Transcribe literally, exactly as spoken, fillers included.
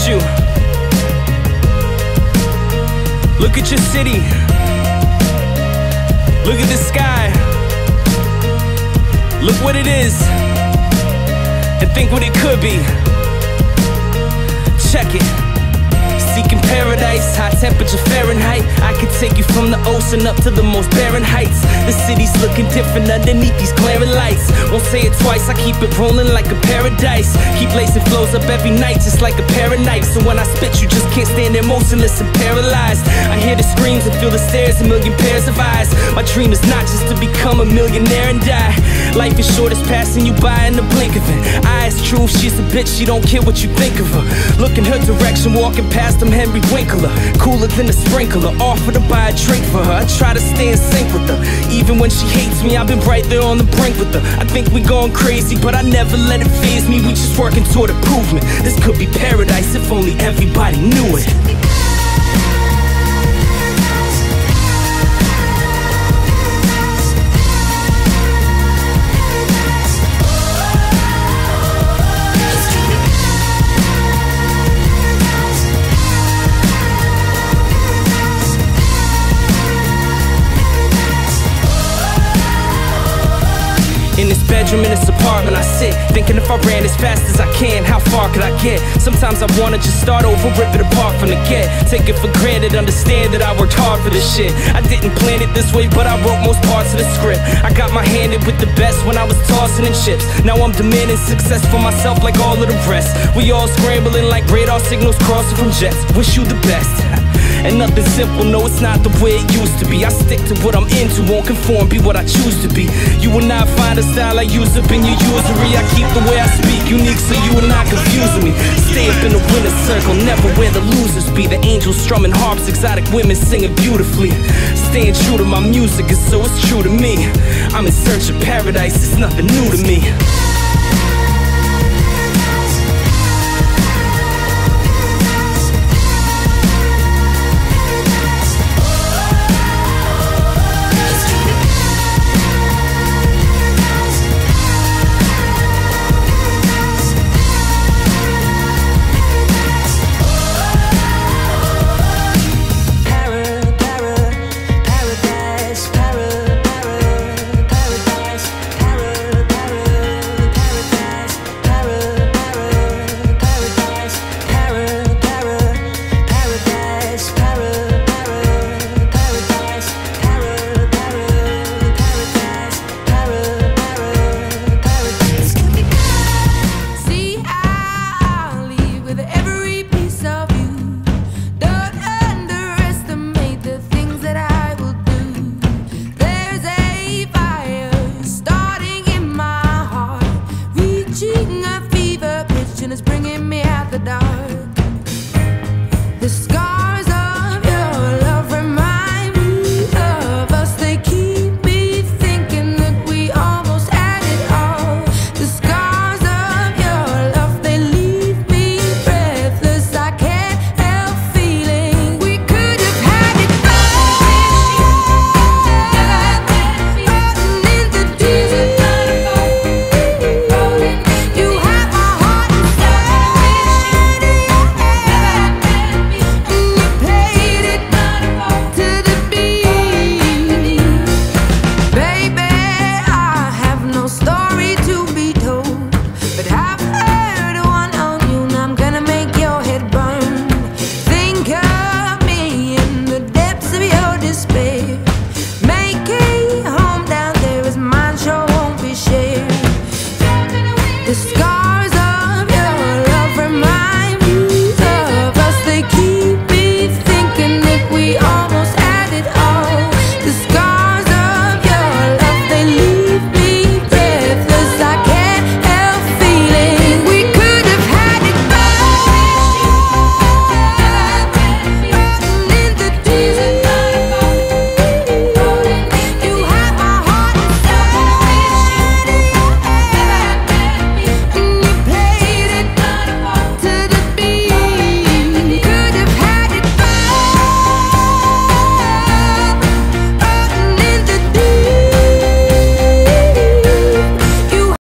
you. Look at your city. Look at the sky. Look what it is, and think what it could be. Check it. Seeking paradise, high temperature Fahrenheit. I could take you from the ocean up to the most barren heights. The city's looking different underneath these glaring lights. Won't say it twice, I keep it rolling like a paradise. Keep lacing flows up every night just like a pair of knives. So when I spit you just can't stand there motionless and paralyzed. I hear the screams and feel the stares, a million pairs of eyes. My dream is not just to become a millionaire and die. Life is short, it's passing you by in the blink of it. I is true, she's a bitch, she don't care what you think of her. Look in her direction, walking past them Henry Winkler. Cooler than a sprinkler, offer to buy a drink for her. I try to stay in sync with her. Even when she hates me, I've been right there on the brink with her. I think we going crazy, but I never let it faze me. We just working toward improvement. This could be paradise if only everybody knew it. In this bedroom, in this apartment, I sit thinking if I ran as fast as I can, how far could I get? Sometimes I wanna just start over, rip it apart from the get. Take it for granted, understand that I worked hard for this shit. I didn't plan it this way, but I wrote most parts of the script. I got my hand in with the best when I was tossing in chips. Now I'm demanding success for myself like all of the rest. We all scrambling like radar signals crossing from jets. Wish you the best. And nothing simple, no, it's not the way it used to be. I stick to what I'm into, won't conform, be what I choose to be. You will not find a style I use up in your usury. I keep the way I speak unique so you are not confusing me. Stay up in the winner's circle, never where the losers be. The angels strumming harps, exotic women singing beautifully. Staying true to my music, and so it's true to me. I'm in search of paradise, it's nothing new to me. It's bringing me out the dark. The scars of your love remind me of us. They keep me thinking that we almost had it all. The scars of your love, they leave me breathless. I can't help feeling we could have had it all. In the deep. The sky